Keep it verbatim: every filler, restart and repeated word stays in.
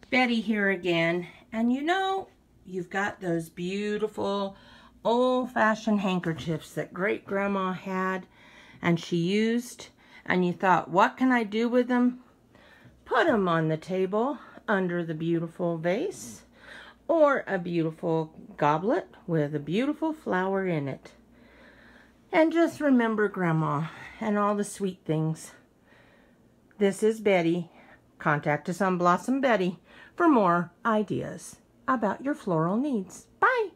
Betty here again, and you know, you've got those beautiful old-fashioned handkerchiefs that great grandma had and she used, and you thought, what can I do with them? Put them on the table under the beautiful vase or a beautiful goblet with a beautiful flower in it. And just remember grandma and all the sweet things. This is Betty. Contact us on Blossom Betty for more ideas about your floral needs. Bye!